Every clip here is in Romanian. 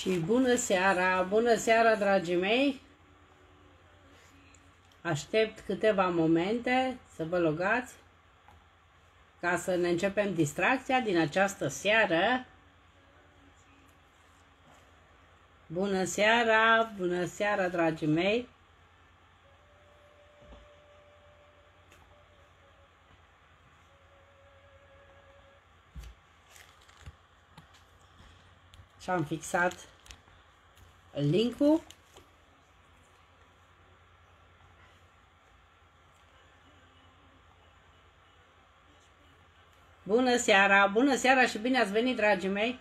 Și bună seara, dragii mei! Aștept câteva momente să vă logați ca să ne începem distracția din această seară. Bună seara, dragii mei! Și am fixat link-ul. Bună seara și bine ați venit, dragii mei!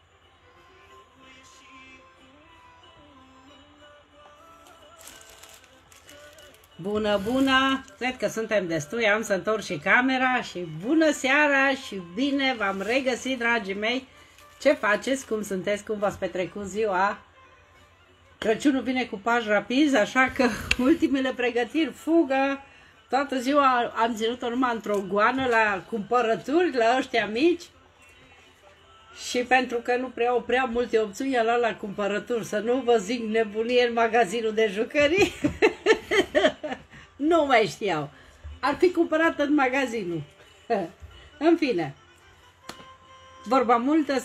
Bună! Cred că suntem destui, am să întorc și camera și bună seara și bine v-am regăsit, dragii mei! Ce faceți? Cum sunteți? Cum v-ați petrecut ziua? Crăciunul vine cu pași rapizi, așa că ultimele pregătiri, fugă. Toată ziua am ținut-o numai într-o goană la cumpărături, la ăștia mici. Și pentru că nu prea au prea multe opțiuni la cumpărături, să nu vă zic nebunie în magazinul de jucării. Nu mai știau. Ar fi cumpărat în magazinul. În fine. Vorba multă,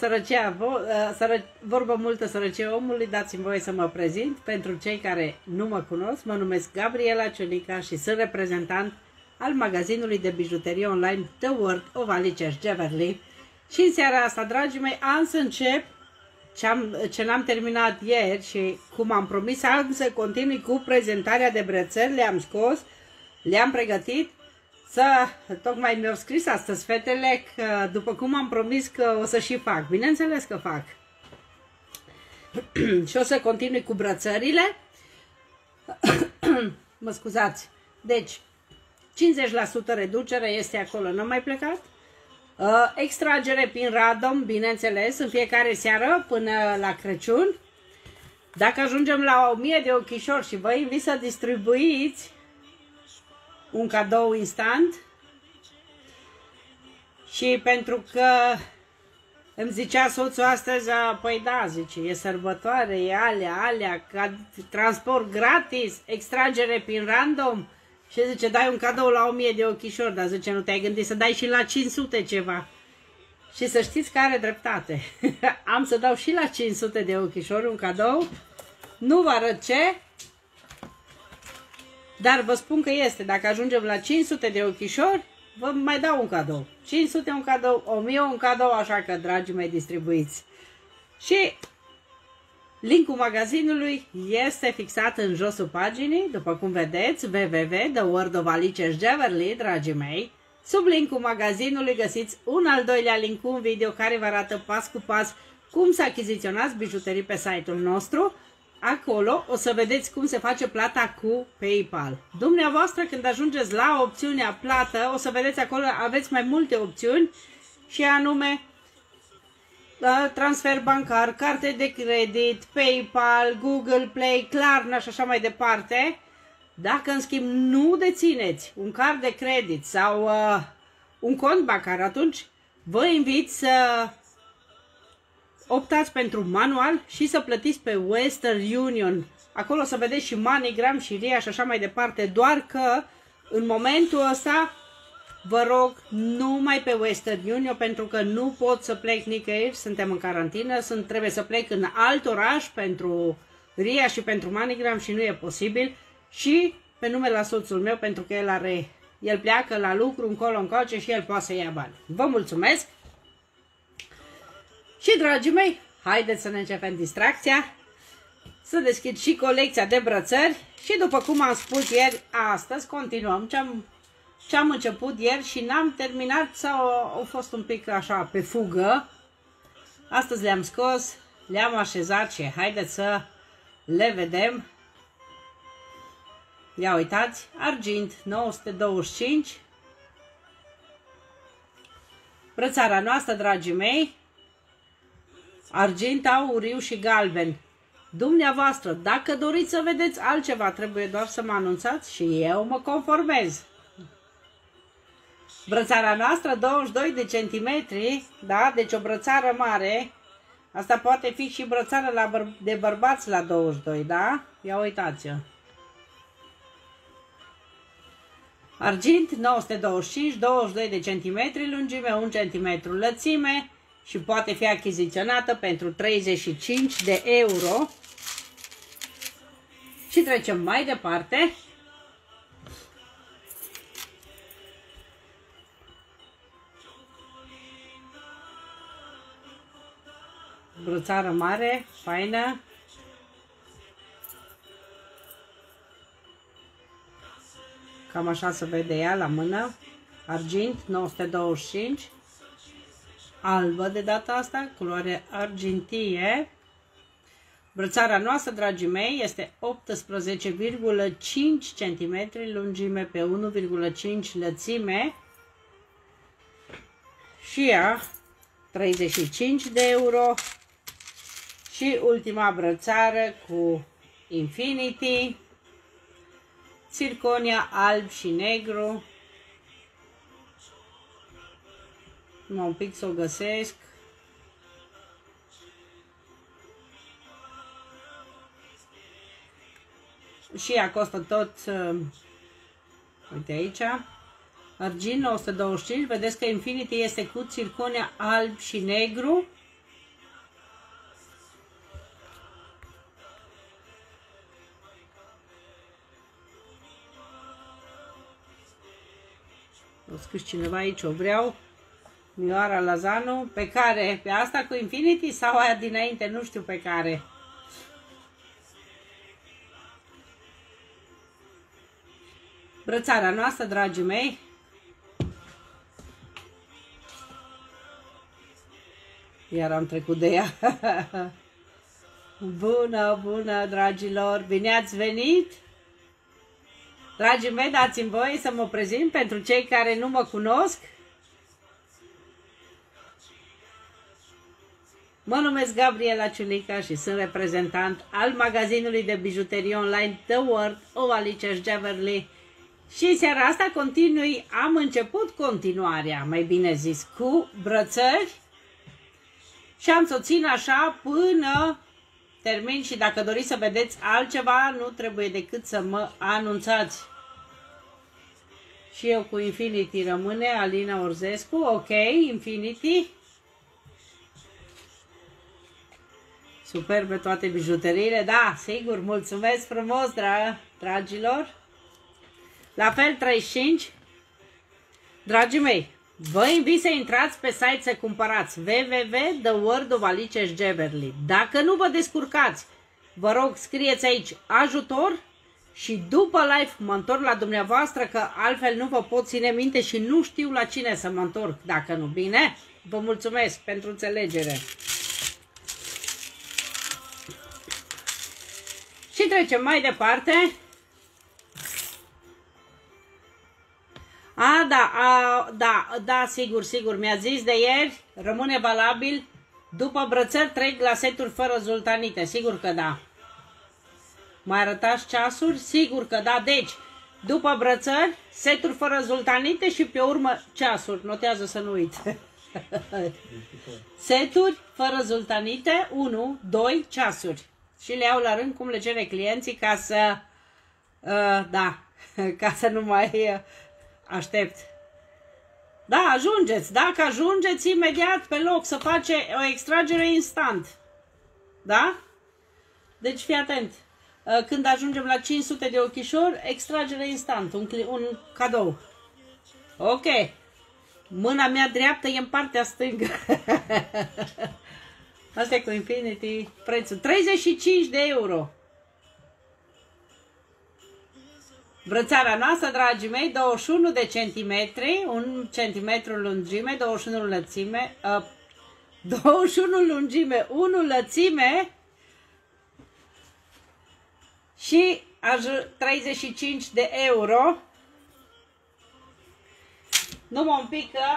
sărăcie omului, dați-mi voie să mă prezint. Pentru cei care nu mă cunosc, mă numesc Gabriela Ciulica și sunt reprezentant al magazinului de bijuterie online The World of Alice Jewelry. Și în seara asta, dragii mei, am să încep ce n-am terminat ieri și cum am promis, am să continui cu prezentarea de brățări. Le-am scos, le-am pregătit. Tocmai mi-au scris astăzi fetele că, după cum am promis, că o să și fac. Bineînțeles că fac. Și o să continui cu brățările. Mă scuzați. Deci, 50% reducere este acolo, n-am mai plecat. Extragere prin random, bineînțeles, în fiecare seară până la Crăciun. Dacă ajungem la 1000 de ochișori și vă invit să distribuiți un cadou instant. Și pentru că îmi zicea soțul astăzi, păi da, zice, e sărbătoare, e alea, transport gratis, extragere prin random. Și zice, dai un cadou la 1000 de ochișori, dar zice, nu te-ai gândit să dai și la 500 ceva. Și să știți că are dreptate. Am să dau și la 500 de ochișori un cadou. Nu vă arăt ce, dar vă spun că este. Dacă ajungem la 500 de ochișori, vă mai dau un cadou. 500 un cadou, 1000 un cadou, așa că, dragii mei, distribuiți. Și linkul magazinului este fixat în josul paginii, după cum vedeți, www.theworldofalice.jewelry, dragii mei. Sub linkul magazinului găsiți un al doilea link cu un video care vă arată pas cu pas cum să achiziționați bijuterii pe site-ul nostru. Acolo o să vedeți cum se face plata cu PayPal. Dumneavoastră, când ajungeți la opțiunea plată, o să vedeți acolo, aveți mai multe opțiuni și anume transfer bancar, carte de credit, PayPal, Google Play, Klarna și așa mai departe. Dacă, în schimb, nu dețineți un card de credit sau un cont bancar, atunci vă invit să optați pentru manual și să plătiți pe Western Union. Acolo o să vedeți și MoneyGram și RIA și așa mai departe, doar că în momentul ăsta vă rog numai pe Western Union, pentru că nu pot să plec nicăieri, suntem în carantină, trebuie să plec în alt oraș pentru RIA și pentru MoneyGram și nu e posibil. Și pe numele la soțul meu, pentru că el pleacă la lucru încolo-încoace și el poate să ia bani. Vă mulțumesc! Și, dragii mei, haideți să ne începem distracția, să deschid și colecția de brățări și, după cum am spus ieri, astăzi continuăm ce am început ieri și n-am terminat sau au fost un pic așa pe fugă. Astăzi le-am scos, le-am așezat și haideți să le vedem. Ia uitați, argint 925, brățara noastră, dragii mei, argint, auriu și galben. Dumneavoastră, dacă doriți să vedeți altceva, trebuie doar să mă anunțați și eu mă conformez. Brățara noastră 22 de centimetri, da? Deci o brățară mare, Asta poate fi și brățară de bărbați la 22, da? Ia uitați-o. Argint 925, 22 de centimetri lungime, 1 cm lățime și poate fi achiziționată pentru 35 de euro. Și trecem mai departe. Brățară mare, faină. Cam așa se vede ea la mână. Argint 925. Albă de data asta, culoare argintie. Brățara noastră, dragii mei, este 18,5 cm lungime pe 1,5 lățime. Și ea 35 de euro. Și ultima brățară cu Infinity, zirconia alb și negru. Numai un pic să o găsesc. Și ea costă tot, uite aici, argint 925, vedeți că Infinity este cu zirconia alb și negru. O scris cineva aici, o vreau, Mioara Lazanu, pe care? Pe asta cu Infinity sau aia dinainte, nu știu pe care. Brățara noastră, dragii mei. Iar am trecut de ea. Bună, bună, dragilor, bine ați venit! Dragii mei, dați-mi voie să mă prezint pentru cei care nu mă cunosc. Mă numesc Gabriela Ciulica și sunt reprezentant al magazinului de bijuterie online The World of Alicia Jewelry. Și în seara asta am început continuarea, mai bine zis, cu brățări și am să o țin așa până termin și dacă doriți să vedeți altceva, nu trebuie decât să mă anunțați. Și eu cu Infinity rămâne, Alina Orzescu, ok, Infinity. Superbe toate bijuteriile, da, sigur, mulțumesc frumos, dragilor. La fel 35. Dragii mei, vă invit să intrați pe site să cumpărați www.theworldofalicia.jewelry. Dacă nu vă descurcați, vă rog, scrieți aici ajutor și după live mă întorc la dumneavoastră, că altfel nu vă pot ține minte și nu știu la cine să mă întorc dacă nu. Bine? Vă mulțumesc pentru înțelegere. Și trecem mai departe. Da, sigur, mi-a zis de ieri, rămâne valabil, după brățări trec la seturi fără zultanite, sigur că da. Mai arătați ceasuri? Sigur că da, deci, după brățări, seturi fără zultanite și pe urmă ceasuri, notează să nu uit. Seturi fără zultanite, 1, 2, ceasuri. Și le iau la rând cum le cere clienții ca să, ca să nu mai... aștept. Da, ajungeți. Dacă ajungeți imediat pe loc să face o extragere instant. Da? Deci fii atent. Când ajungem la 500 de ochișori, extragere instant. Un cadou. Ok. Mâna mea dreaptă e în partea stângă. Asta e cu Infinity. Prețul 35 de euro. Brățara noastră, dragii mei, 21 de centimetri, 1 centimetru lungime, 21 lățime, 21 lungime, 1 lățime și 35 de euro. Numai un pic că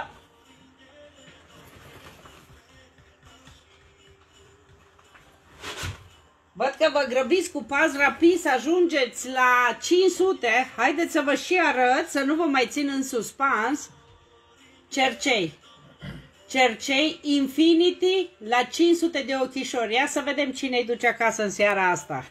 văd că vă grăbiți cu pas rapid să ajungeți la 500. Haideți să vă și arăt, să nu vă mai țin în suspans. Cercei. cercei Infinity la 500 de ochișori. Ia să vedem cine îi duce acasă în seara asta.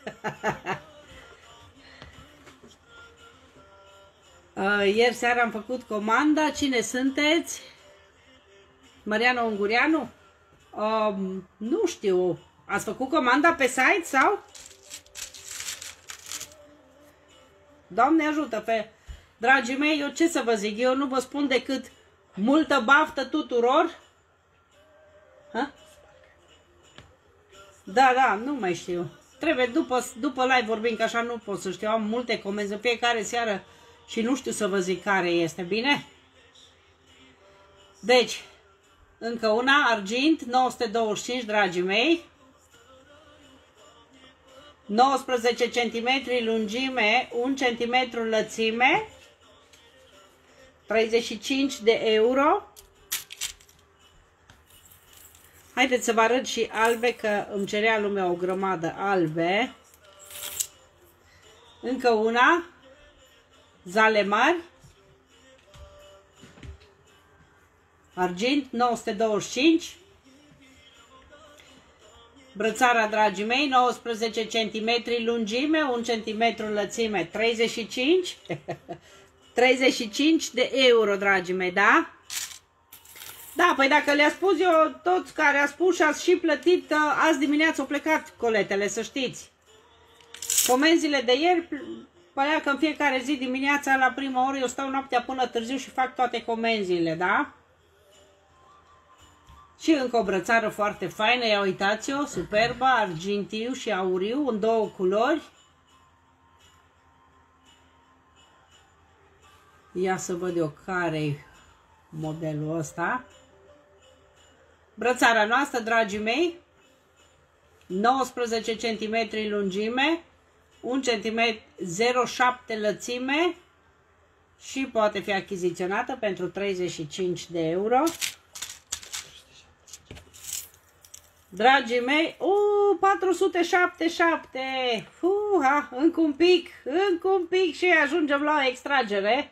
Ieri seara am făcut comanda. Cine sunteți? Mariana Ungureanu? Nu știu. Ați făcut comanda pe site sau? Doamne ajută pe... Dragii mei, eu ce să vă zic? Eu nu vă spun decât multă baftă tuturor. Ha? Da, nu mai știu. Trebuie după live vorbim, că așa nu pot să știu. Am multe comenzi în fiecare seară și nu știu să vă zic care este, bine? Deci, încă una, argint, 925, dragii mei. 19 cm lungime, 1 cm lățime, 35 de euro. Haideți să vă arăt și albe, că îmi cerea lumea o grămadă albe. Încă una, zale mari, argint, 925. Brățara, dragii mei, 19 cm lungime, 1 cm lățime, 35. 35 de euro, dragii mei, da? Da, păi dacă le-a spus eu, toți care a spus și ați și plătit, azi dimineață au plecat coletele, să știți. Comenzile de ieri, părea că în fiecare zi dimineața la prima oră eu stau noaptea până târziu și fac toate comenzile, da? Și încă o brățară foarte faină, ia uitați-o, superbă, argintiu și auriu, în două culori. Ia să văd eu care-i modelul ăsta. Brățara noastră, dragii mei, 19 cm lungime, 1 cm 0,7 lățime și poate fi achiziționată pentru 35 de euro. Dragii mei, 477, încă un pic și ajungem la o extragere.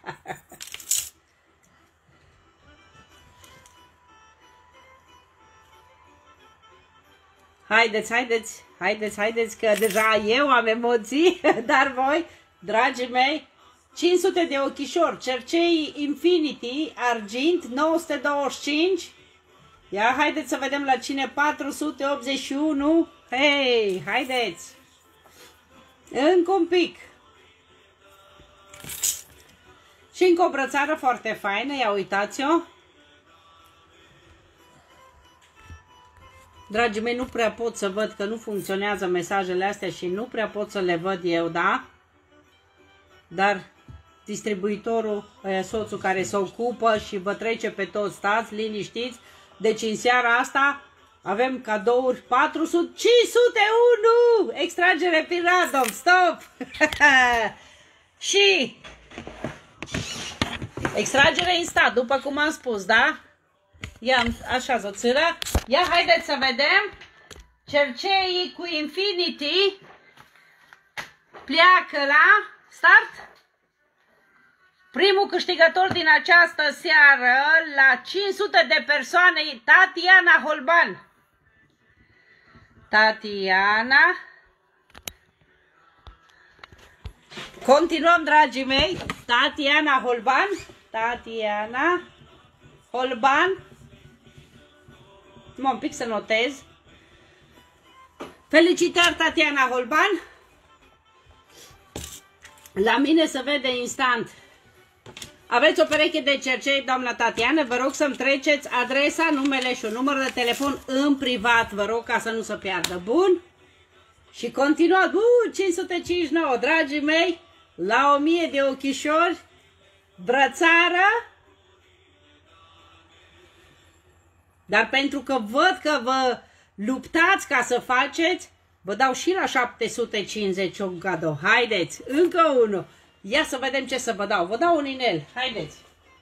Haideți, că deja eu am emoții, dar voi, dragii mei, 500 de ochișori, cercei Infinity, argint, 925. Ia, haideți să vedem la cine, 481. Hei, haideți. Încă un pic. Și încă o brățară foarte faină, ia uitați-o. Dragii mei, nu prea pot să văd, că nu funcționează mesajele astea și nu prea pot să le văd eu, da? Dar distribuitorul, soțul care se ocupă și vă trece pe toți, stați liniștiți. Deci în seara asta avem cadouri 501! Extragere prin random, stop! Și extragere instant, după cum am spus, da? Ia, așa o țără. Ia, haideți să vedem. Cerceii cu Infinity pleacă la start. Primul câștigător din această seară, la 500 de persoane, Tatiana Holban. Tatiana. Continuăm, dragii mei. Tatiana Holban. Tatiana Holban. Un pic să notez. Felicitări, Tatiana Holban. La mine se vede instant. Aveți o pereche de cercei, doamna Tatiana, vă rog să-mi treceți adresa, numele și un număr de telefon în privat, vă rog, ca să nu se piardă. Bun? Și continuăm, 559, dragii mei, la 1000 de ochișori, brățară, dar pentru că văd că vă luptați ca să faceți, vă dau și la 750 un cadou. Haideți, încă unul. Ia să vedem ce să vă dau. Vă dau un inel. Haideți.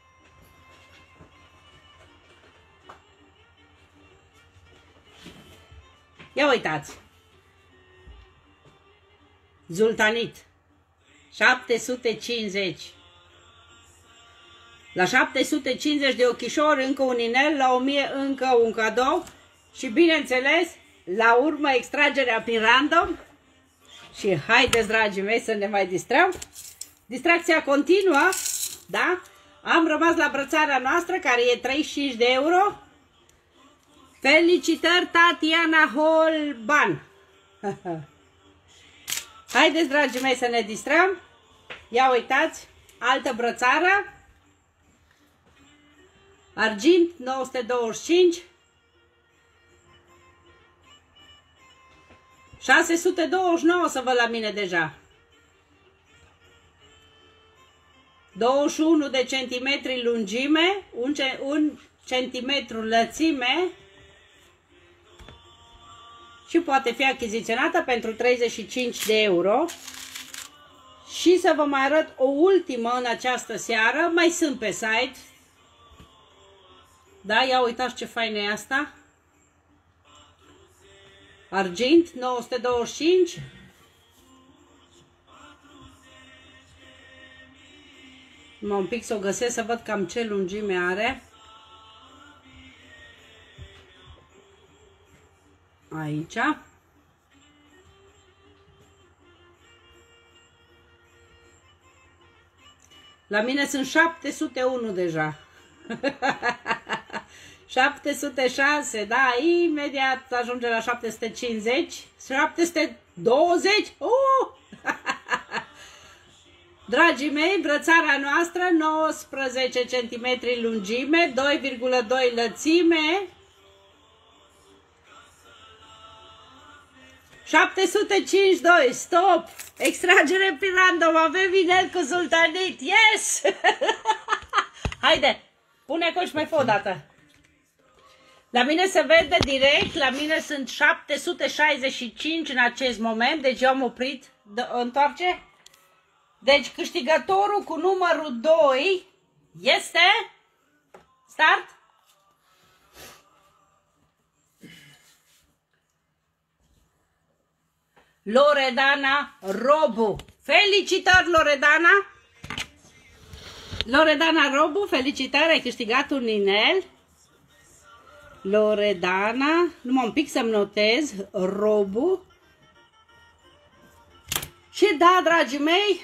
Ia uitați. Zultanit. 750. La 750 de ochișori încă un inel, la 1000 încă un cadou și bineînțeles, la urmă extragerea prin random. Și haideți, dragii mei, să ne mai distrăm. Distracția continuă, da? Am rămas la brățara noastră, care e 35 de euro. Felicitări, Tatiana Holban! Haideți, dragii mei, să ne distrăm. Ia uitați, altă brățară. Argint, 925. 629 să văd la mine deja. 21 de centimetri lungime, 1 centimetru lățime și poate fi achiziționată pentru 35 de euro. Și să vă mai arăt o ultimă în această seară, mai sunt pe site. Da, ia uitați ce faină e asta. Argint, 925. Un pic să o găsesc să văd cam ce lungime are. Aici. La mine sunt 701 deja. 706, da, imediat ajunge la 750, 720, Dragii mei, brățara noastră, 19 cm lungime, 2,2 lățime, 752, stop, extragere prin random, avem inel cu sultanit, yes! Haide, pune acolo și mai fă o dată. La mine se vede direct, la mine sunt 765 în acest moment, deci eu am oprit, întoarce. Deci câștigătorul cu numărul 2 este, start, Loredana Robu. Felicitări, Loredana! Loredana Robu, felicitări, ai câștigat un inel. Loredana, numai un pic să-mi notez, Robu. Și da, dragii mei,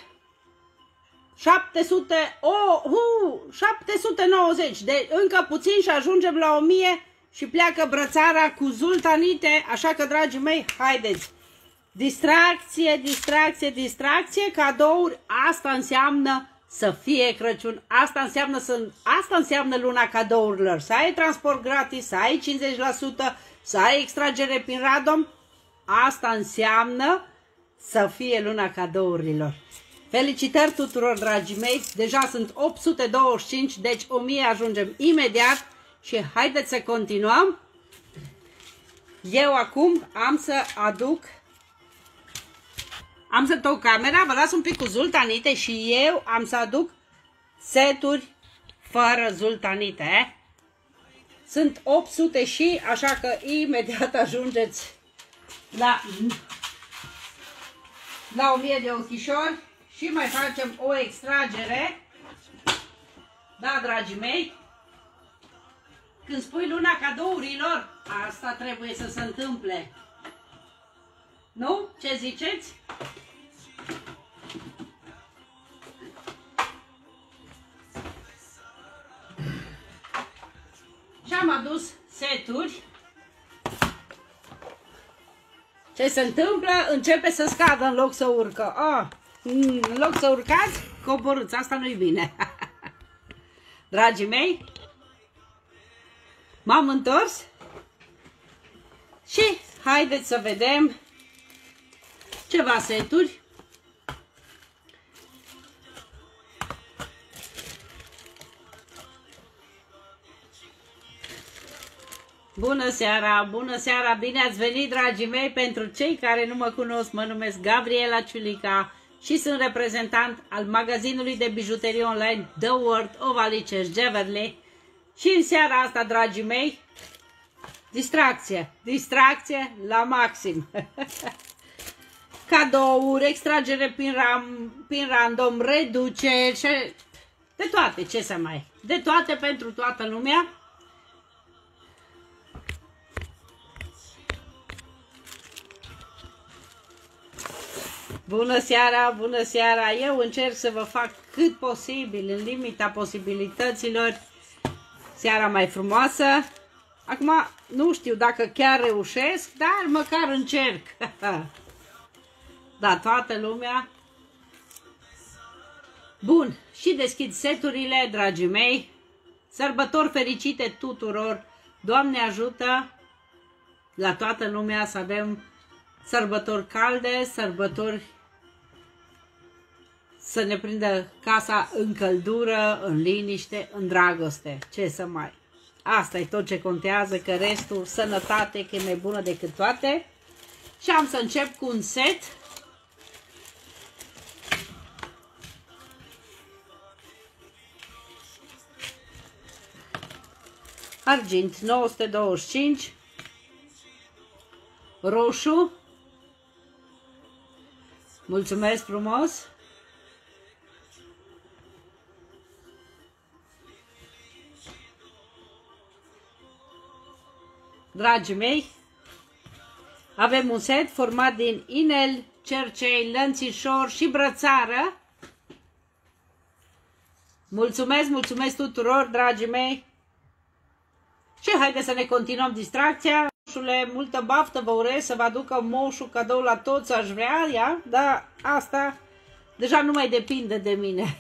790, de încă puțin și ajungem la 1000 și pleacă brățara cu zultanite, așa că, dragii mei, haideți. Distracție, distracție, distracție, cadouri, asta înseamnă să fie Crăciun, asta înseamnă luna cadourilor, să ai transport gratis, să ai 50%, să ai extragere prin random, asta înseamnă să fie luna cadourilor. Felicitări tuturor, dragii mei, deja sunt 825, deci 1000 ajungem imediat și haideți să continuăm. Eu acum am să întorc camera, vă las un pic cu zultanite și eu am să aduc seturi fără zultanite. Sunt 800 și, așa că imediat ajungeți la 1000 de ochișori și mai facem o extragere. Da, dragii mei, când spui luna cadourilor, asta trebuie să se întâmple. Nu? Ce ziceți? Și am adus seturi. Ce se întâmplă? Începe să scadă în loc să urcă. În loc să urcați, coborâți. Asta nu-i bine. Dragii mei, m-am întors și haideți să vedem ceva seturi. Bună seara, bună seara, bine ați venit, dragii mei. Pentru cei care nu mă cunosc, mă numesc Gabriela Ciulica și sunt reprezentant al magazinului de bijuterie online The World of Alice Jewelry. Și în seara asta, dragii mei, distracție, distracție la maxim. Cadouri, extragere prin random, reduceri și De toate, ce să mai... De toate pentru toată lumea. Bună seara, bună seara! Eu încerc să vă fac cât posibil, în limita posibilităților, seara mai frumoasă. Acum, nu știu dacă chiar reușesc, dar măcar încerc. Da, toată lumea. Bun, și deschid seturile, dragii mei. Sărbători fericite tuturor! Doamne ajută la toată lumea să avem sărbători calde, sărbători să ne prindă casa în căldură, în liniște, în dragoste. Ce să mai... Asta e tot ce contează, că restul, sănătate, că e mai bună decât toate. Și am să încep cu un set. Argint 925, roșu, mulțumesc frumos, dragii mei, avem un set format din inel, cercei, lănțișor și brățară. Mulțumesc, mulțumesc tuturor, dragii mei. Și haideți să ne continuăm distracția. Moșule, multă baftă vă urez, să vă aducă moșul cadou la toți, aș vrea, ia? Dar asta deja nu mai depinde de mine.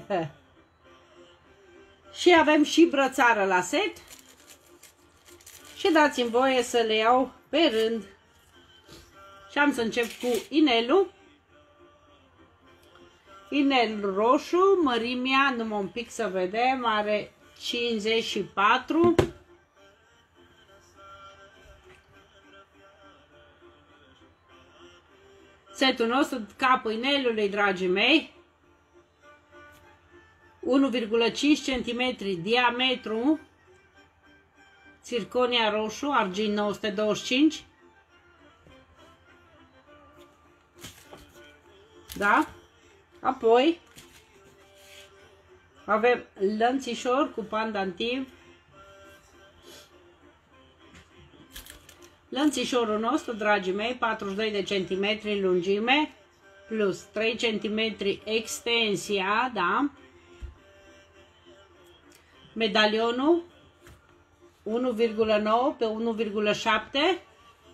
Și avem și brățară la set. Și dați-mi voie să le iau pe rând. Și am să încep cu inelul. Inel roșu, mărimea, numai un pic să vedem, are 54. Setul nostru, capul inelului, dragii mei, 1,5 cm diametru, zirconia roșu, argint 925, da? Apoi avem lănțișor cu pandantiv. Lănțișorul nostru, dragii mei, 42 de centimetri lungime, plus 3 cm extensia, da? Medalionul 1,9 pe 1,7.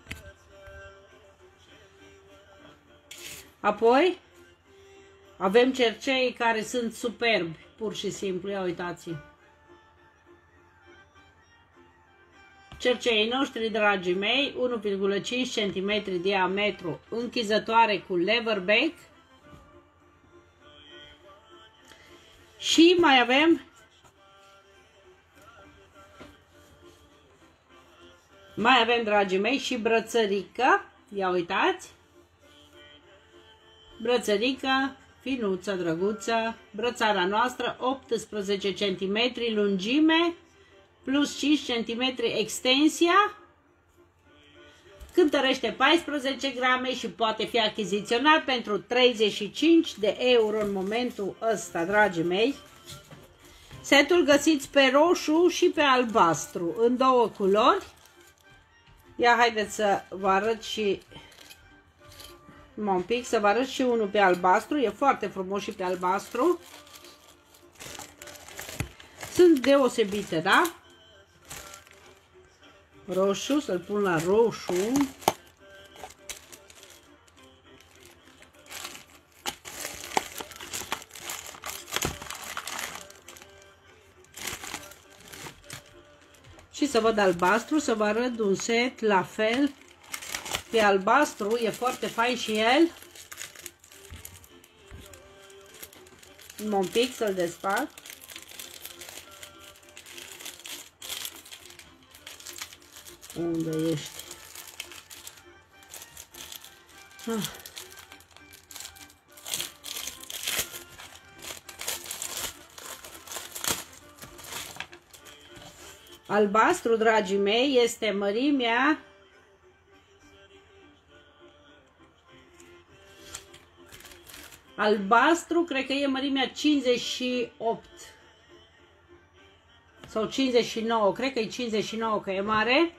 Apoi avem cercei care sunt superbi, pur și simplu, ia uitați. Cerceii noștri, dragii mei, 1,5 cm diametru, închizătoare cu leverback. Și mai avem, dragii mei, și brățărică. Ia uitați. Brățărică, finuță, drăguță. Brățara noastră, 18 cm lungime, plus 5 cm extensia, cântărește 14 grame și poate fi achiziționat pentru 35 de euro în momentul ăsta, dragii mei. Setul găsiți pe roșu și pe albastru, în două culori. Ia haideți să vă arăt și un pic, să vă arăt și unul pe albastru, e foarte frumos și pe albastru. Sunt deosebite, da? Roșu, să-l pun la roșu. Și să văd albastru, să vă arăt un set la fel. Pe albastru e foarte fain și el. Un pic să-l desfac. Unde ești? Albastru, dragii mei, este mărimea albastru, cred că e mărimea 58. sau 59, cred că e 59 că e mare.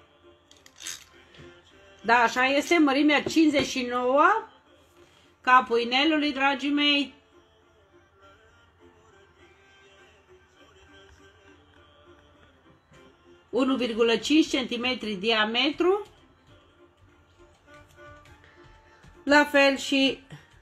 Da, așa este, mărimea 59, capul inelului, dragii mei. ,5 cm diametru. La fel și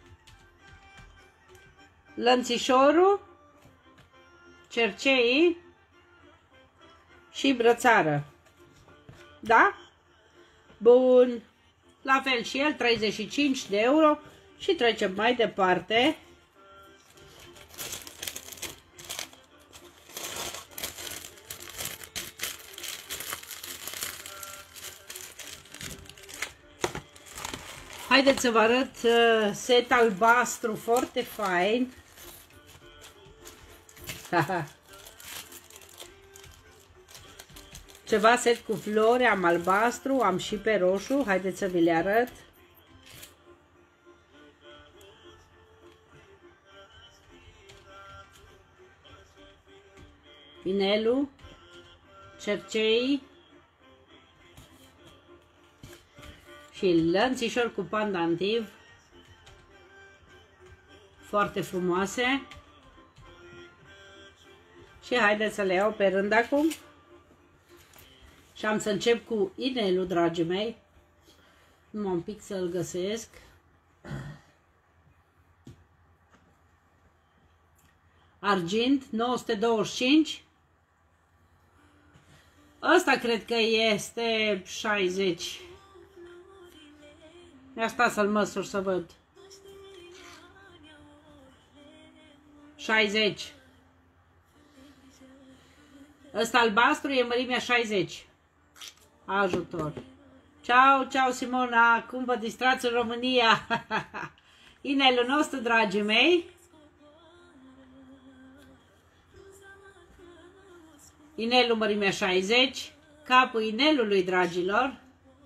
lănțișorul, cerceii și brățară. Da? Bun. La fel și el, 35 de euro. Și trecem mai departe. Haideți să vă arăt set albastru foarte fain. Ceva set cu flori, am albastru, am și pe roșu. Haideți să vi le arăt. Inelul, cercei și lănțișor cu pandantiv. Foarte frumoase. Și haideți să le iau pe rând acum. Și am să încep cu inelul, dragii mei. Numai un pic să-l găsesc. Argint, 925. Ăsta cred că este 60. Asta să-l măsur să văd. 60. Ăsta albastru e mărimea 60. Ajutor. Ceau, ceau Simona, cum vă distrați în România? Inelul nostru, dragii mei. Inelul mărimea 60. Capul inelului, dragilor.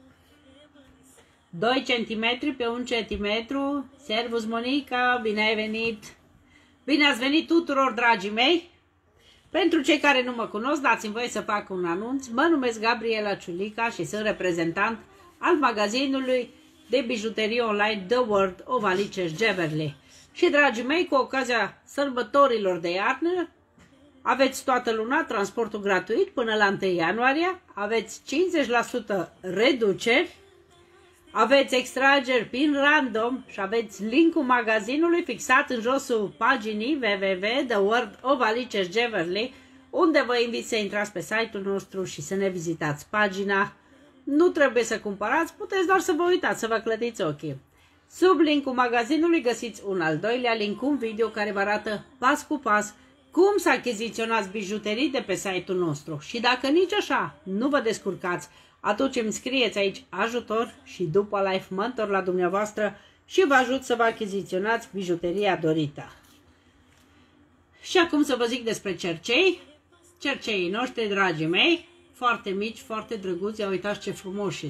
2 cm pe 1 cm. Servus Monica, bine ai venit. Bine ați venit tuturor, dragii mei. Pentru cei care nu mă cunosc, dați-mi voie să fac un anunț. Mă numesc Gabriela Ciulica și sunt reprezentant al magazinului de bijuterie online The World of Alice Jewelry. Și, dragii mei, cu ocazia sărbătorilor de iarnă, aveți toată luna transportul gratuit până la 1 ianuarie, aveți 50% reduceri, aveți extrageri pin random și aveți linkul magazinului fixat în josul paginii www.theworldofalice.jewelry, unde vă invit să intrați pe site-ul nostru și să ne vizitați pagina. Nu trebuie să cumpărați, puteți doar să vă uitați, să vă clădiți ochii. Sub linkul magazinului găsiți un al doilea link, un video care vă arată pas cu pas cum să achiziționați bijuterii de pe site-ul nostru. Și dacă nici așa nu vă descurcați, atunci îmi scrieți aici ajutor și după live mă întorc la dumneavoastră și vă ajut să vă achiziționați bijuteria dorită. Și acum să vă zic despre cercei. Cerceii noștri, dragii mei, foarte mici, foarte drăguți, ia uitați ce frumoși.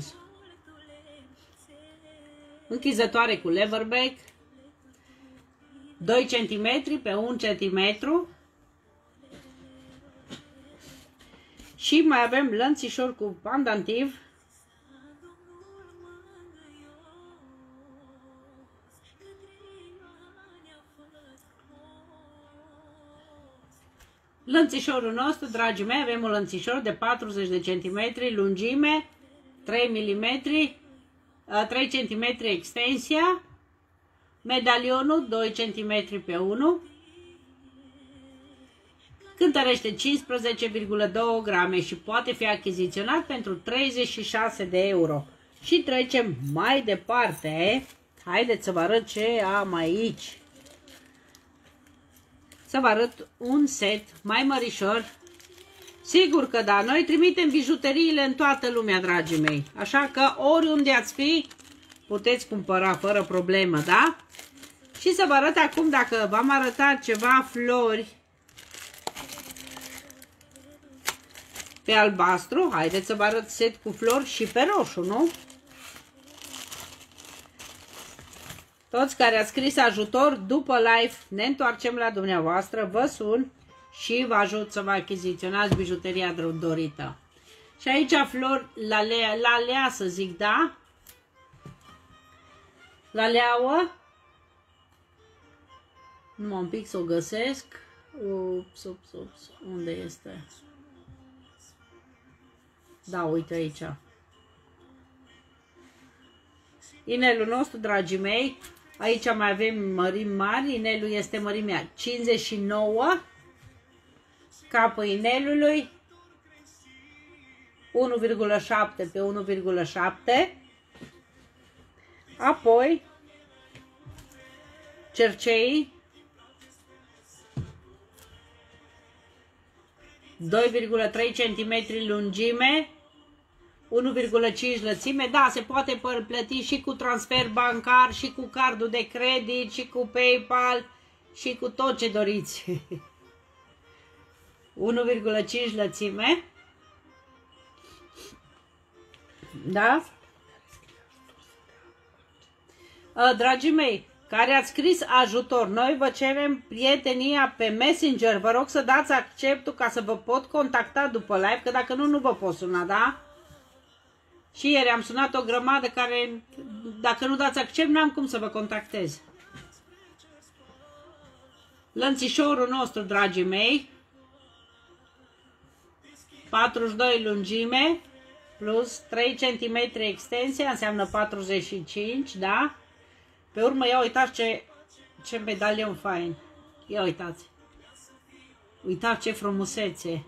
Închizătoare cu leverback, 2 cm pe 1 cm. Și mai avem lănțișor cu pandantiv. Lănțișorul nostru, dragii mei, avem un lănțișor de 40 de cm lungime, 3 mm, 3 cm extensia, medalionul 2 cm pe 1, cântărește 15,2 grame și poate fi achiziționat pentru 36 de euro. Și trecem mai departe. Haideți să vă arăt ce am aici. Să vă arăt un set mai mărișor. Sigur că da, noi trimitem bijuteriile în toată lumea, dragii mei. Așa că oriunde ați fi, puteți cumpăra fără problemă, da? Și să vă arăt acum, dacă v-am arătat ceva flori pe albastru, haideți să vă arăt set cu flori și pe roșu, nu? Toți care ați scris ajutor, după live ne întoarcem la dumneavoastră, vă sun și vă ajut să vă achiziționați bijuteria dorită. Și aici flori la lea, să zic, da? La leauă. Numai un pic să o găsesc. Ups. Unde este? Da, uite aici. Inelul nostru, dragii mei, aici mai avem mărimi mari. Inelul este mărimea 59. Capul inelului 1,7 pe 1,7. Apoi cerceii 2,3 cm lungime, 1,5 lățime. Da, se poate plăti și cu transfer bancar, și cu cardul de credit, și cu PayPal, și cu tot ce doriți. 1,5 lățime. Da? Dragii mei, care ați scris ajutor, noi vă cerem prietenia pe Messenger. Vă rog să dați acceptul ca să vă pot contacta după live, că dacă nu, nu vă pot suna, da? Și ieri am sunat o grămadă care, dacă nu dați accept, nu am cum să vă contactez. Lănțișorul nostru, dragii mei, 42 lungime, plus 3 cm extensie, înseamnă 45, da? Pe urmă, ia uitați ce medalion fain. Ia uitați. Uitați ce frumusețe.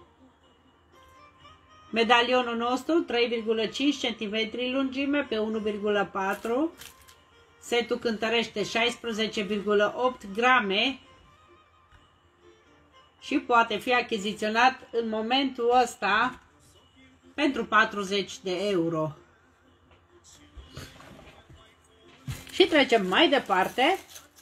Medalionul nostru, 3,5 cm lungime pe 1,4. Setul cântărește 16,8 grame și poate fi achiziționat în momentul ăsta pentru 40 de euro. Și trecem mai departe.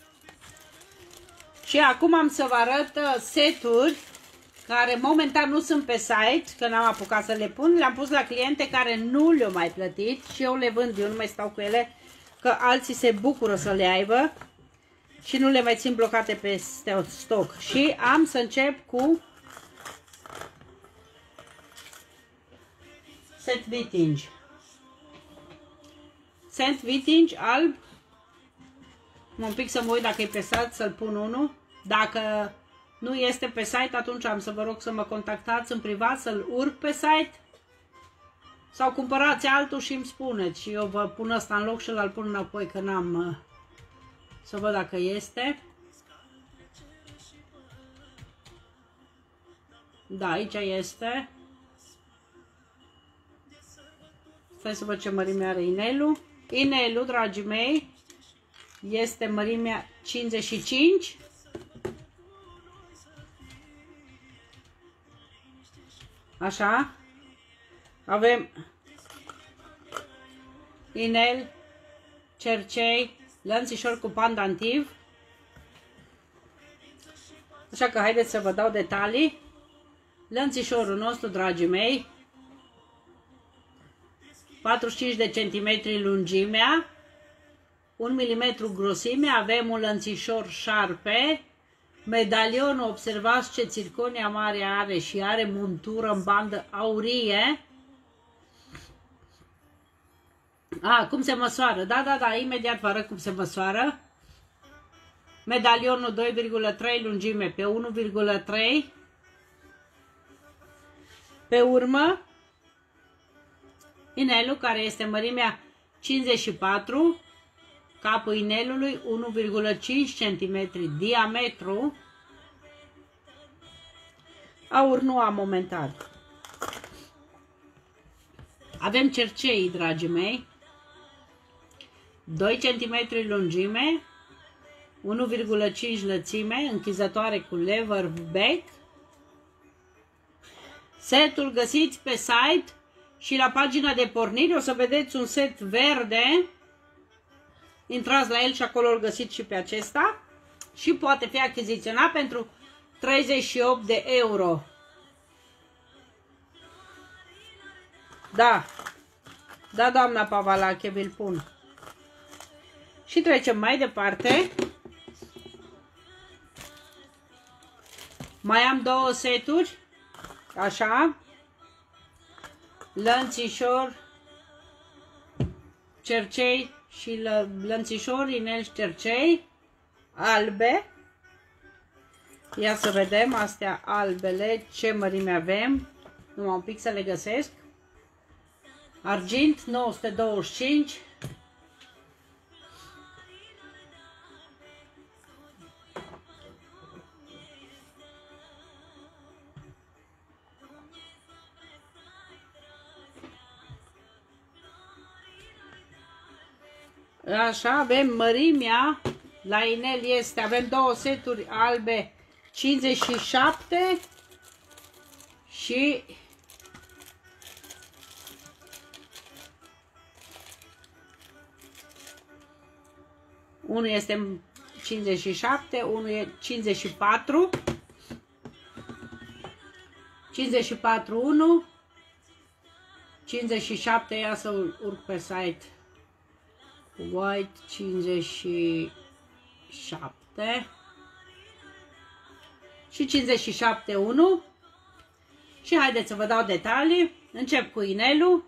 Și acum am să vă arăt seturi care momentan nu sunt pe site, că n-am apucat să le pun. Le-am pus la cliente care nu le-au mai plătit și eu le vând, eu nu mai stau cu ele, că alții se bucură să le aibă și nu le mai țin blocate pe stoc. Și am să încep cu set Vitingi. Set Vitingi alb. Un pic să mă uit dacă e pe site, să-l pun unul. Dacă nu este pe site, atunci am să vă rog să mă contactați în privat, să-l urc pe site. Sau cumpărați altul și îmi spuneți. Și eu vă pun ăsta în loc și l-al pun înapoi, că n-am... Să văd dacă este. Da, aici este. Stai să văd ce mărime are inelul. Inelul, dragii mei, este mărimea 55. Așa. Avem inel, cercei, lănțișor cu pandantiv. Așa că haideți să vă dau detalii. Lănțișorul nostru, dragii mei, 45 de centimetri lungimea, 1 mm grosimea, avem un lănțișor șarpe, medalionul, observați ce țirconia mare are și are montură în bandă aurie. Cum se măsoară? Da, imediat vă arăt cum se măsoară. Medalionul 2,3 lungime pe 1,3. Pe urmă, inelul, care este mărimea 54, capul inelului 1,5 cm diametru. Aur nu am momentan. Avem cercei, dragii mei, 2 cm lungime, 1,5 lățime, închizătoare cu lever back. Setul găsiți pe site și la pagina de pornire. O să vedeți un set verde. Intrați la el și acolo îl găsiți și pe acesta. Și poate fi achiziționat pentru 38 de euro. Da, doamna Pavalache, vi-l pun. Și trecem mai departe. Mai am 2 seturi, așa, lănțișor, cercei și lănțișor, inel și cercei, albe. Ia să vedem, astea albele, ce mărime avem, numai un pic să le găsesc. Argint 925. Așa, avem mărimea, la inel este, avem 2 seturi albe 57 și unul este 57, unul e 54, 54 1, 57, ia să urc pe site, white 57 și 57 1 și haideți să vă dau detalii. Încep cu inelul,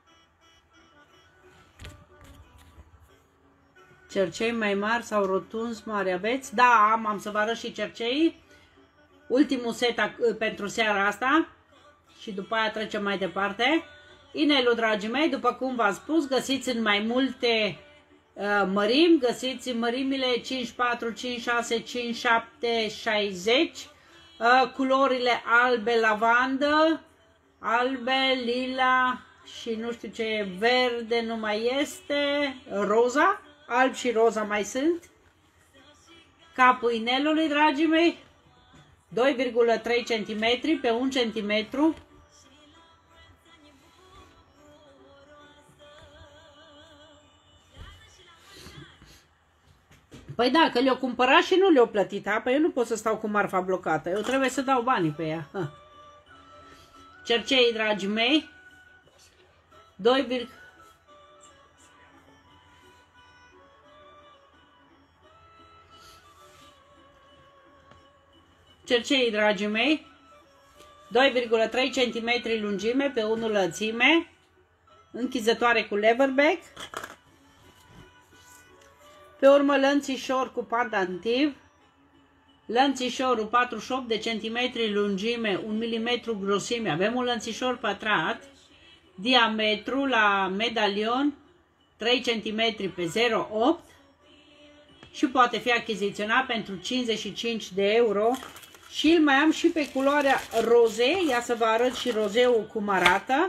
cercei mai mari sau rotunzi mari aveți? Da, am să vă arăt și cerceii. Ultimul set pentru seara asta și după aia trecem mai departe. Inelul, dragii mei, după cum v-am spus, găsiți în mai multe mărimi, găsiți mărimile 54, 56, 57, 60, culorile albe lavandă, albe, lila și nu știu ce, verde nu mai este, roza, alb și roza mai sunt. Capul inelului, dragii mei, 2,3 cm pe 1 cm. Păi da, că le-au cumpărat și nu le-au plătit, ha? Păi eu nu pot să stau cu marfa blocată, eu trebuie să dau banii pe ea. Ha. Cercei, dragii mei, 2, cercei, dragii mei, 2,3 cm lungime pe 1 lățime, închizătoare cu leverback. Pe urmă lănțișor cu pandantiv, lănțișorul 48 de centimetri lungime, 1 mm grosime. Avem un lănțișor pătrat, diametru la medalion 3 cm pe 0,8 și poate fi achiziționat pentru 55 de euro. Și îl mai am și pe culoarea roze, ia să vă arăt și rozeul cum arată.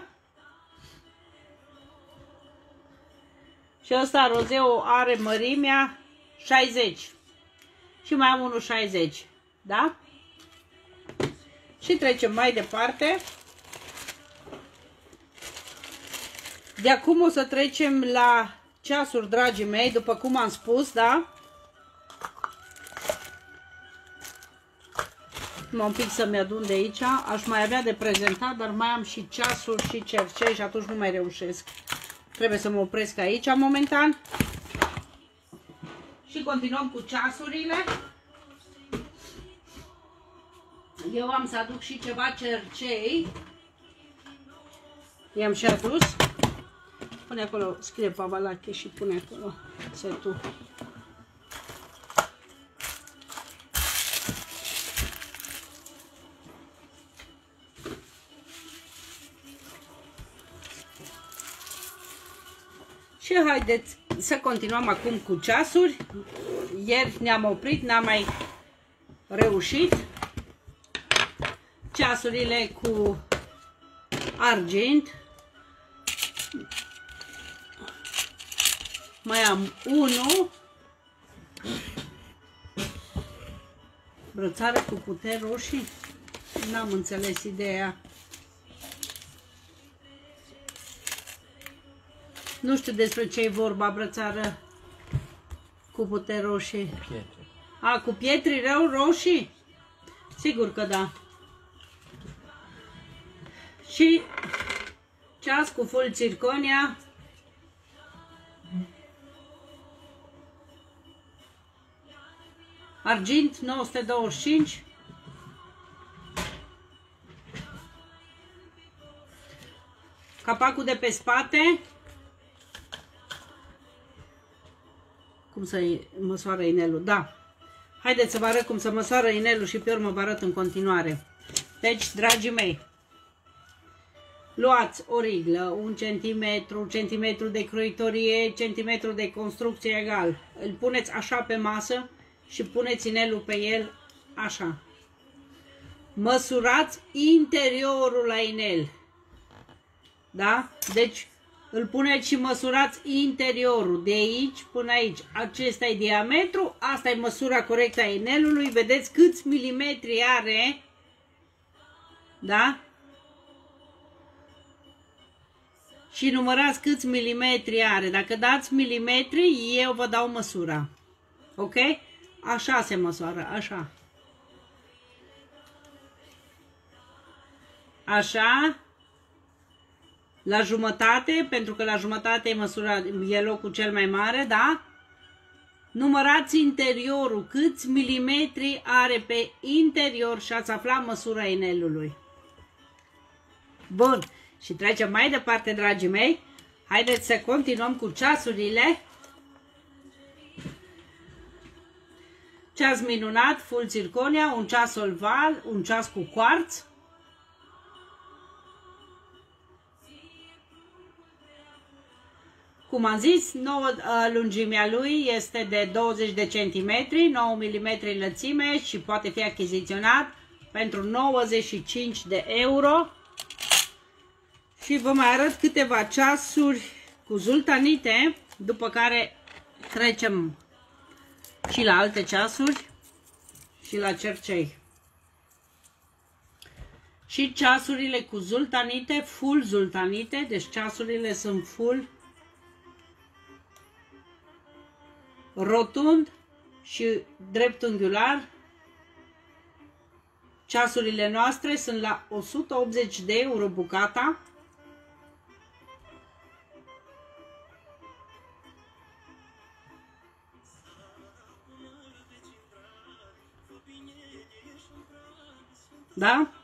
Și ăsta rozeul are mărimea 60 și mai am unul 60, da? Și trecem mai departe. De acum o să trecem la ceasuri, dragii mei, după cum am spus, da? Un pic să-mi adun de aici, aș mai avea de prezentat, dar mai am și ceasuri și cercei și atunci nu mai reușesc. Trebuie să mă opresc aici momentan. Și continuăm cu ceasurile. Eu am să aduc și ceva cercei. I-am și adus. Pune acolo, scrie Pavalache și pune acolo setul. Și haideți să continuăm acum cu ceasuri. Ieri ne-am oprit, n-am mai reușit. Ceasurile cu argint. Mai am unul. Brățară cu puteri roșii. N-am înțeles ideea. Nu știu despre ce e vorba, brățară cu puteri roșii. Pietre. A, cu pietri roșii? Sigur că da. Și ceas cu full zirconia. Argint 925. Capacul de pe spate. Cum să măsoară inelul? Da. Haideți să vă arăt cum să măsoară inelul și pe urmă vă arăt în continuare. Deci, dragii mei, luați o riglă, 1 cm, centimetru de croitorie, centimetru de construcție egal. Îl puneți așa pe masă și puneți inelul pe el așa. Măsurați interiorul la inel. Da? Deci îl puneți și măsurați interiorul. De aici până aici. Acesta e diametru. Asta e măsura corectă a inelului. Vedeți câți milimetri are. Da? Și numărați câți milimetri are. Dacă dați milimetri, eu vă dau măsura. Ok? Așa se măsoară. Așa. Așa. La jumătate, pentru că la jumătate e locul cel mai mare, da? Numărați interiorul, câți milimetri are pe interior și ați aflat măsura inelului. Bun, și trecem mai departe, dragii mei. Haideți să continuăm cu ceasurile. Ceas minunat, full zirconia, un ceas oval, un ceas cu cuarț. Cum am zis, lungimea lui este de 20 de centimetri, 9 mm lățime și poate fi achiziționat pentru 95 de euro. Și vă mai arăt câteva ceasuri cu zultanite, după care trecem și la alte ceasuri și la cercei. Și ceasurile cu zultanite, full zultanite, deci ceasurile sunt full rotund și dreptunghiular. Ceasurile noastre sunt la 180 de euro bucata. Da?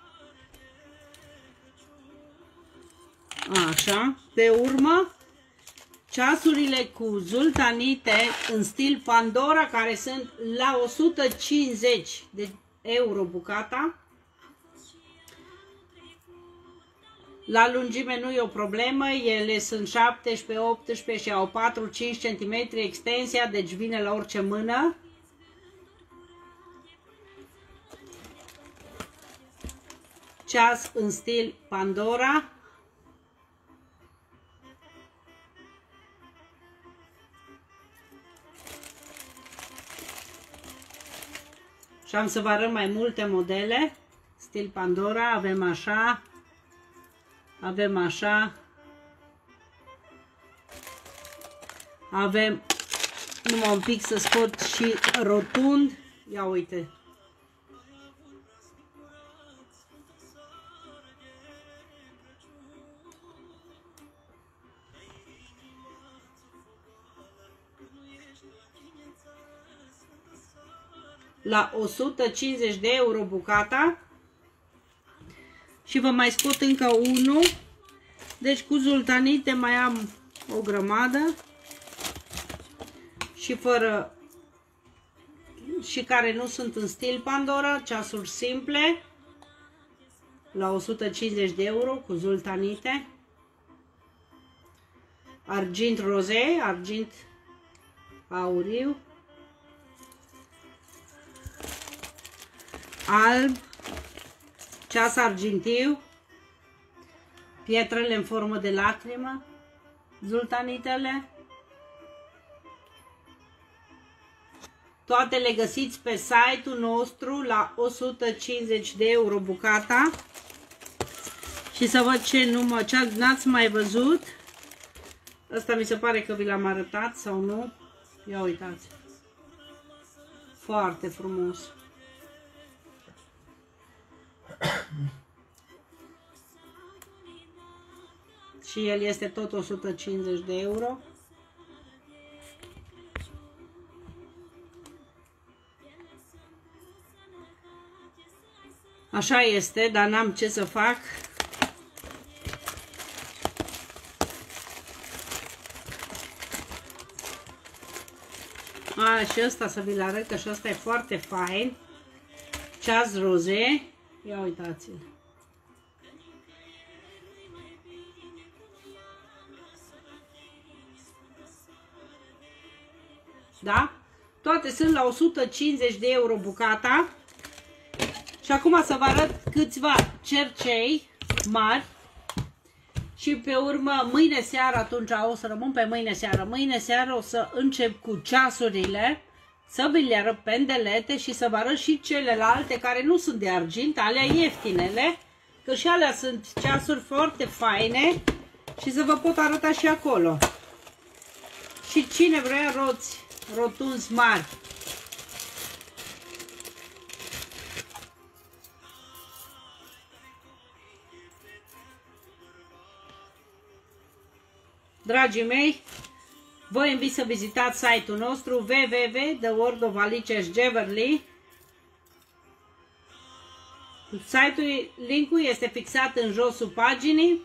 Așa. Pe urmă, ceasurile cu zultanite în stil Pandora, care sunt la 150 de euro bucata. La lungime nu e o problemă, ele sunt 17, 18 și au 4-5 cm extensia, deci vine la orice mână. Ceas în stil Pandora. Și am să vă arăt mai multe modele. Stil Pandora, avem așa. Avem așa. Avem, numai un pic să scot, și rotund. Ia uite. La 150 de euro bucata. Și vă mai scot încă unul. Deci cu zultanite mai am o grămadă. Și fără, și care nu sunt în stil Pandora, ceasuri simple. La 150 de euro cu zultanite. Argint roze, argint auriu. Alb, ceas argintiu, pietrele în formă de lacrimă, zultanitele. Toate le găsiți pe site-ul nostru la 150 de euro bucata. Și să văd ce n-ați mai văzut. Asta mi se pare că vi l-am arătat sau nu. Ia uitați. Foarte frumos. Și el este tot 150 de euro. Așa este, dar n-am ce să fac. Și ăsta să vi-l arăt, că și ăsta e foarte fain. Ceas roze. Ia uitați-l. Da? Toate sunt la 150 de euro bucata. Și acum să vă arăt câțiva cercei mari. Și pe urmă, mâine seară, atunci o să rămân pe mâine seară. Mâine seară o să încep cu ceasurile, să vi le arăt pendelete și să vă arăt și celelalte care nu sunt de argint, alea ieftinele, că și alea sunt ceasuri foarte faine și să vă pot arăta și acolo. Și cine vrea rotunzi mari. Dragii mei, vă invit să vizitați site-ul nostru www.theworldofaliceșjeverly. Site-ul, link-ul este fixat în josul paginii.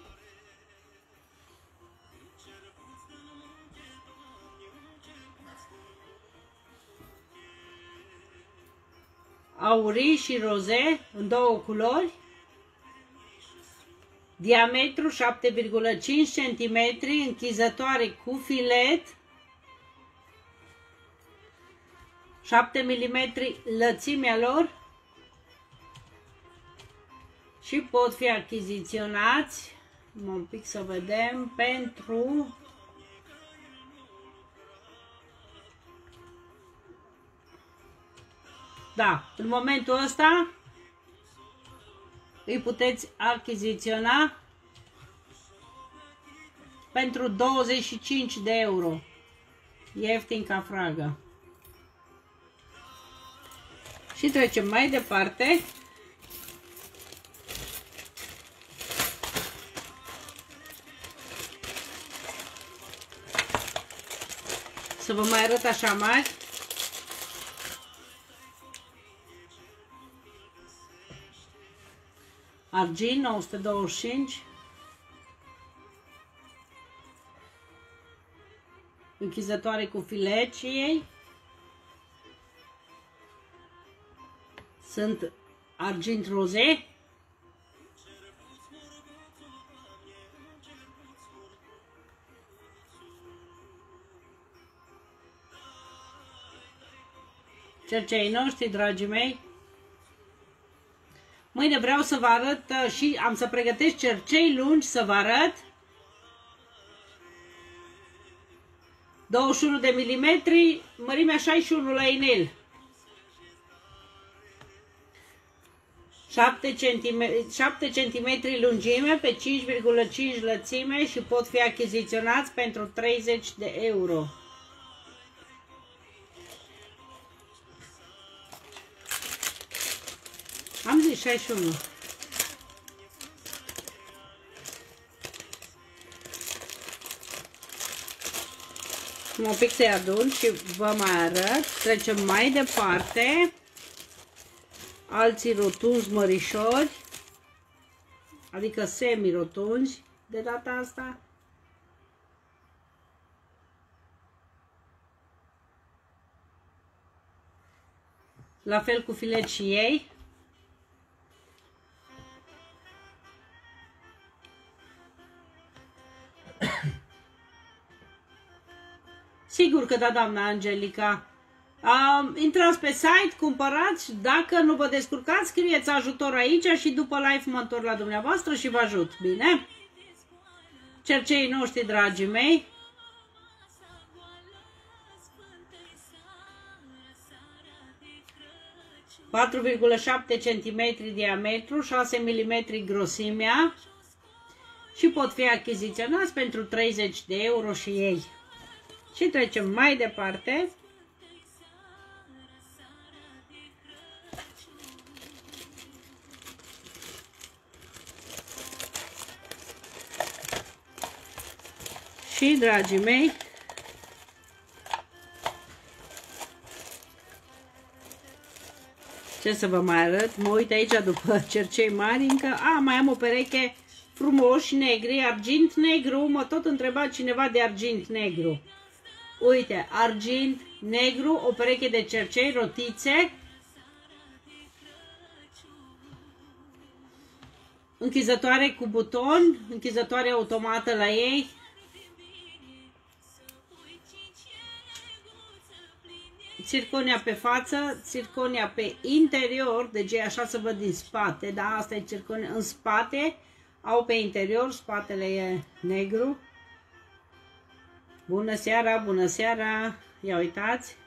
Aurii și roze în două culori. Diametru 7,5 cm, închizătoare cu filet, 7 mm lățimea lor și pot fi achiziționați, un pic să vedem, pentru în momentul ăsta îi puteți achiziționa pentru 25 de euro. Ieftin ca fragă. Și trecem mai departe. Să vă mai arăt așa mari. Argint 925. Închizătoare cu filet și ei. Sunt argint roze. Cercei noștri, dragii mei. Mâine vreau să vă arăt și am să pregătesc cercei lungi să vă arăt. 21 de milimetri, mărimea 61 la inel. 7 cm lungime pe 5,5 lățime și pot fi achiziționați pentru 30 de euro. Am zis 61. Un pic să-i adun și vă mai arăt. Trecem mai departe. Alții rotunzi mărișori, adică semi-rotunzi de data asta. La fel cu filet și ei. Sigur că da, doamna Angelica. Intrați pe site, cumpărați, dacă nu vă descurcați, scrieți ajutor aici și după live mă întorc la dumneavoastră și vă ajut, bine? Cerceii noștri, dragii mei. ,7 cm diametru, 6 mm grosimea și pot fi achiziționați pentru 30 de euro și ei. Și trecem mai departe. Și, dragii mei, ce să vă mai arăt? Mă uit aici după cercei mari încă. Mai am o pereche frumoși negri, argint negru. Mă tot întreba cineva de argint negru. Uite, argint, negru, o pereche de cercei, rotițe, închizătoare cu buton, închizătoare automată la ei, circonia pe față, circonia pe interior, deci e așa să văd din spate, da, asta e circonia în spate, au pe interior, spatele e negru. Bună seara, bună seara, ia uitați.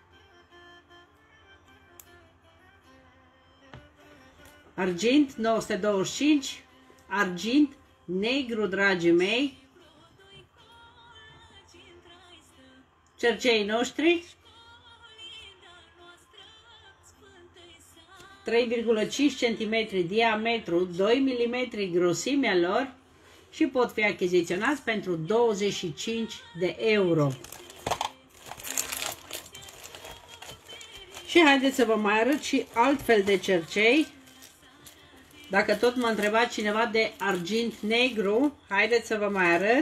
Argint 925, argint negru, dragii mei. Cercei noștri 3,5 cm diametru, 2 mm grosimea lor și pot fi achiziționați pentru 25 de euro. Și haideți să vă mai arăt și altfel de cercei. Dacă tot m-a întrebat cineva de argint negru, haideți să vă mai arăt.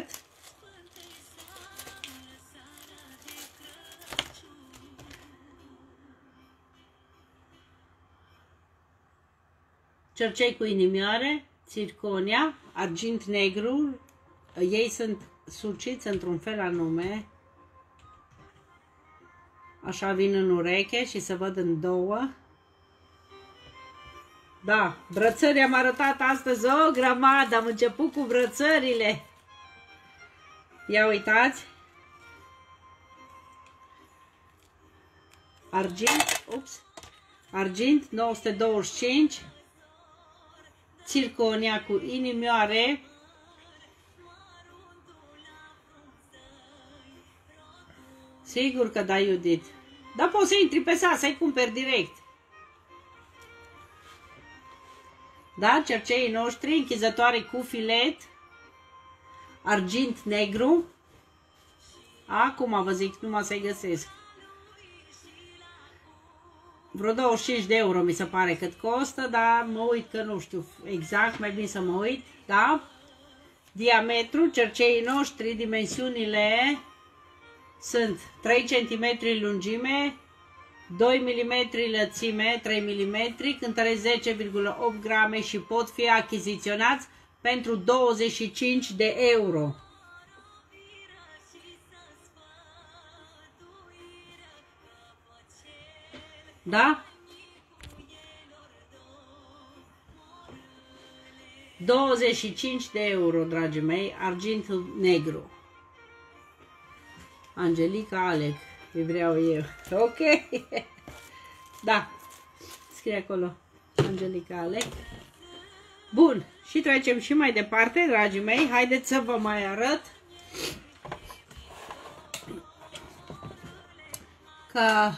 Cercei cu inimioare, circonia, argint negru, ei sunt suciți într-un fel anume, așa vin în ureche și se văd în două. Da, brățări am arătat astăzi o grămadă, am început cu brățările. Ia uitați. Argint 925. Circonia cu inimioare. Sigur că da, Judith. Dar poți să intri pe sat, să-i cumperi direct. Da, cerceii noștri, închizătoare cu filet. Argint negru. Acum vă zic, numai să-i găsesc. Vreo 25 de euro mi se pare cât costă, dar mă uit că nu știu exact, mai bine să mă uit, da? Diametru, cerceii noștri, dimensiunile sunt 3 cm lungime, 2 mm lățime, 3 mm, cântăreți 10,8 grame și pot fi achiziționați pentru 25 de euro. Da? 25 de euro, dragii mei, argintul negru. Angelica Alec, îi vreau eu. Ok. Da. Scrie acolo Angelica Alec. Bun. Și trecem și mai departe, dragii mei. Haideți să vă mai arăt că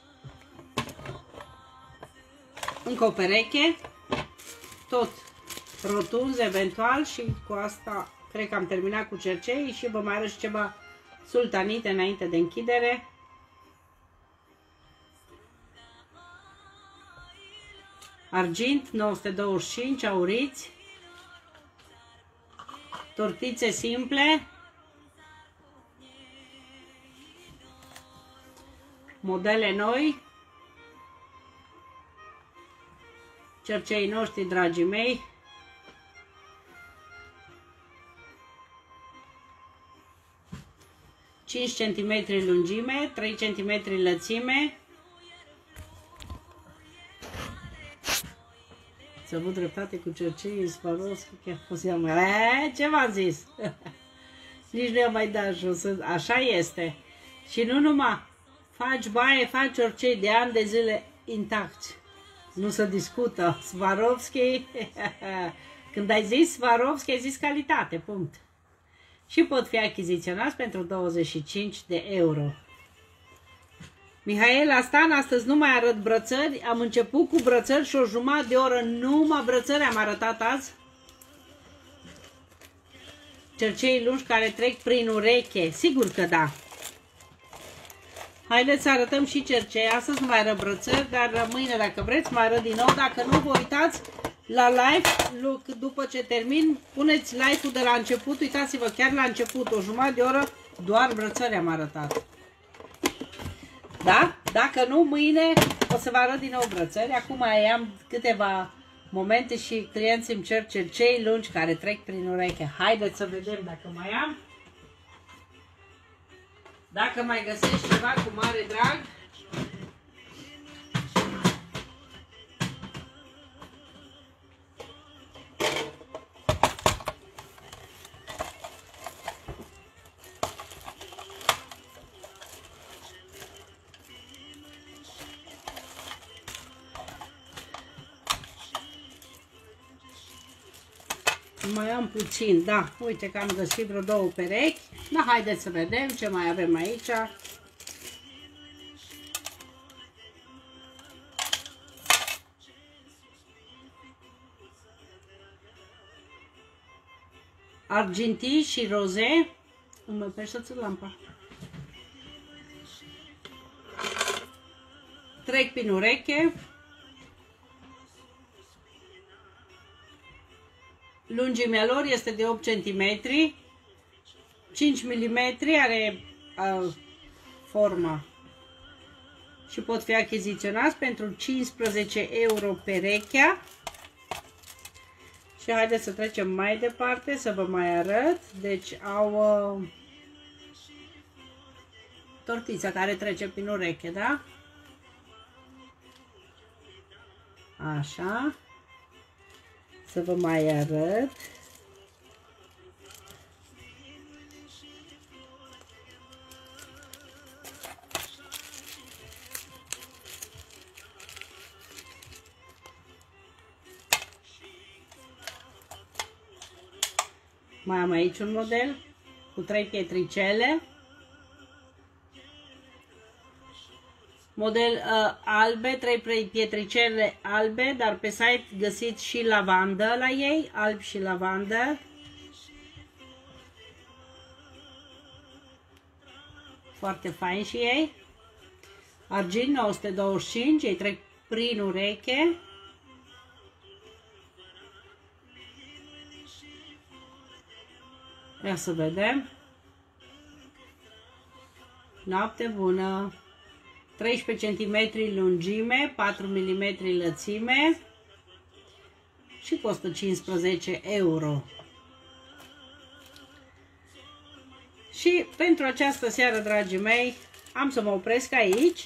încă o pereche, tot rotunzi eventual și cu asta cred că am terminat cu cercei și vă mai arăt și ceva sultanite înainte de închidere. Argint 925, auriți, tortițe simple, modele noi, cercei noștri, dragii mei. Cinci cm lungime, 3 cm lățime. Să avut dreptate cu cercei, Swarovski, chiar fost ea mai... Ce v-am zis? Nici nu i-am mai dat jos, așa este. Și nu numai, faci baie, faci orice de ani de zile intacți. Nu se discută. Swarovski, când ai zis Swarovski, ai zis calitate, punct. Și pot fi achiziționați pentru 25 de euro. Mihaela Stan, astăzi nu mai arăt brățări. Am început cu brățări și o jumătate de oră numai brățări am arătat azi. Cercei lungi care trec prin ureche. Sigur că da. Haideți să arătăm și cercei. Astăzi nu mai arăt brățări, dar mâine, dacă vreți, mai arăt din nou. Dacă nu, vă uitați la live, după ce termin, puneți live-ul de la început. Uitați-vă, chiar la început, o jumătate de oră, doar brățări am arătat. Da? Dacă nu, mâine o să vă arăt din nou brățări. Acum mai am câteva momente și clienții îmi cer cercei lungi care trec prin ureche. Haideți să vedem dacă mai am. Dacă mai găsești ceva, cu mare drag. Mai am puțin, da, uite că am găsit vreo 2 perechi. Da, haideți să vedem ce mai avem aici. Argintii și roze. Îmi pește-ți lampa. Trec prin ureche. Lungimea lor este de 8 cm, 5 mm are forma și pot fi achiziționați pentru 15 euro perechea. Și haideți să trecem mai departe să vă mai arăt. Deci au tortița care trece prin ureche, da? Așa. Să vă mai arăt. Mai am aici un model cu 3 pietricele. Model albe, 3 pietricele albe, dar pe site găsiți și lavandă la ei, alb și lavandă. Foarte fain și ei. Argint 925, ei trec prin ureche. Ia să vedem. Noapte bună. 13 cm lungime, 4 mm lățime și costă 15 euro. Și pentru această seară, dragii mei, am să mă opresc aici,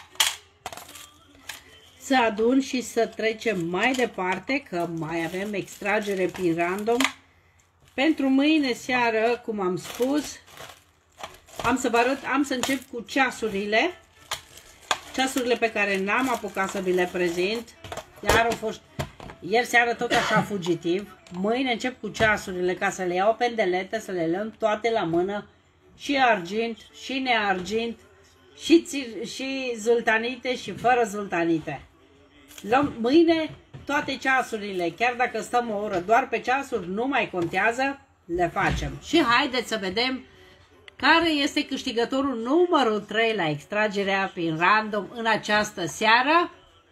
să adun și să trecem mai departe, că mai avem extragere prin random. Pentru mâine seară, cum am spus, am să vă arăt, am să încep cu ceasurile. Ceasurile pe care n-am apucat să vi le prezint. Iar au fost ieri seară tot așa fugitiv. Mâine încep cu ceasurile ca să le iau pendelete, să le luăm toate la mână. Și argint, și neargint, și zultanite și fără zultanite. Luăm mâine toate ceasurile, chiar dacă stăm o oră doar pe ceasuri, nu mai contează, le facem. Și haideți să vedem care este câștigătorul numărul 3 la extragerea prin random în această seară.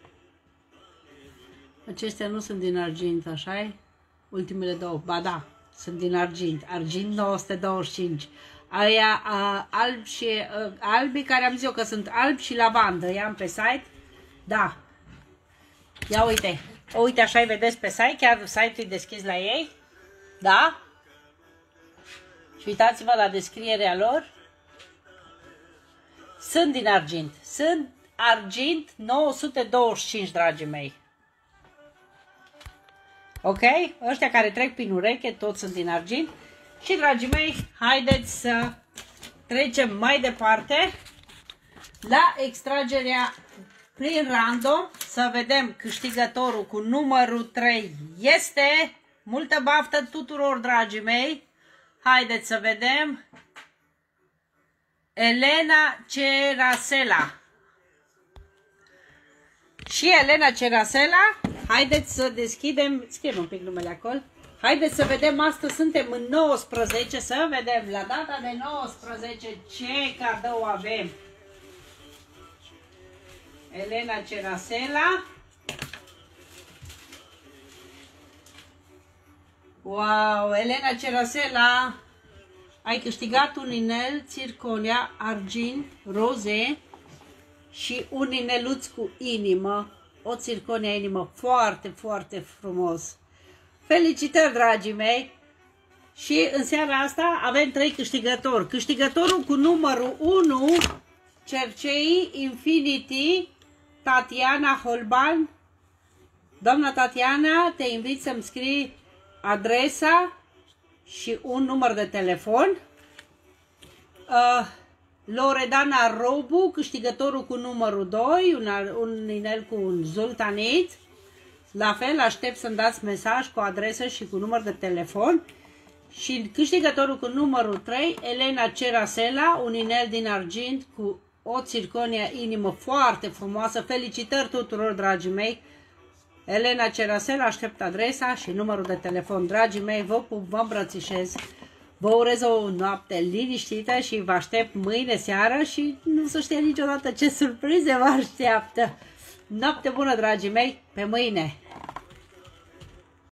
Acestea nu sunt din argint, așa-i? Ultimele două, ba da, sunt din argint. Argint 925. Aia alb și albii care am zis eu că sunt albi și lavandă. I-am pe site. Da. Ia uite. Uite, așa-i vedeți pe site. Chiar site-ul e deschis la ei. Da? Și uitați-vă la descrierea lor. Sunt din argint. Sunt argint 925, dragii mei. Ok? Ăștia care trec prin ureche, toți sunt din argint. Și, dragii mei, haideți să trecem mai departe la extragerea prin random. Să vedem câștigătorul cu numărul 3 este... Multă baftă tuturor, dragii mei! Haideți să vedem. Elena Cerasela. Și Elena Cerasela, haideți să deschidem, scriem un pic numele acolo. Haideți să vedem, astăzi suntem în 19, să vedem la data de 19 ce cadou avem. Elena Cerasela. Wow, Elena Cerasela, ai câștigat un inel Zirconia argint roze și un ineluț cu inimă, o țirconia inimă foarte, foarte frumos. Felicitări, dragii mei! Și în seara asta avem 3 câștigători. Câștigătorul cu numărul 1, Cercei Infinity, Tatiana Holban. Doamna Tatiana, te invit să-mi scrii adresa și un număr de telefon. Loredana Robu, câștigătorul cu numărul 2, un inel cu un zultanit. La fel, aștept să-mi dați mesaj cu adresă și cu număr de telefon. Și câștigătorul cu numărul 3, Elena Cerasela, un inel din argint cu o țirconia inimă foarte frumoasă. Felicitări tuturor, dragii mei! Elena Cerasela, aștept adresa și numărul de telefon. Dragii mei, vă pup, vă îmbrățișez. Vă urez o noapte liniștită și vă aștept mâine seară și nu se știe niciodată ce surprize vă așteaptă. Noapte bună, dragii mei, pe mâine!